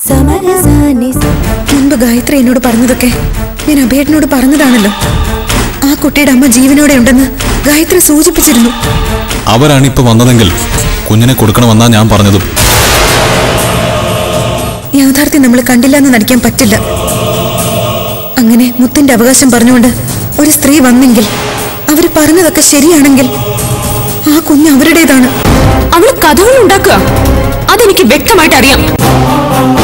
മുൻപ് ഗായത്രി എന്നോട് പറഞ്ഞതൊക്കെ ഞാൻ അഭേട്ടനോട് പറഞ്ഞതാണല്ലോ. ആ കുട്ടിയുടെ അമ്മ ജീവനോടെ ഉണ്ടെന്ന് ഗായത്രി സൂചിപ്പിച്ചിരുന്നു. അവരാണ് ഇപ്പൊ വന്നതെങ്കിൽ കുഞ്ഞിനെ കൊടുക്കണമെന്നാ ഞാൻ പറഞ്ഞതും. യാഥാർത്ഥ്യം നമ്മൾ കണ്ടില്ല എന്ന് നടിക്കാൻ പറ്റില്ല. അങ്ങനെ മുത്തിന്റെ അവകാശം പറഞ്ഞുകൊണ്ട് ഒരു സ്ത്രീ വന്നെങ്കിൽ, അവര് പറഞ്ഞതൊക്കെ ശരിയാണെങ്കിൽ ആ കുഞ്ഞ് അവരുടേതാണ്. അവള് കഥകൾ ഉണ്ടാക്കുക, അതെനിക്ക് വ്യക്തമായിട്ട് അറിയാം.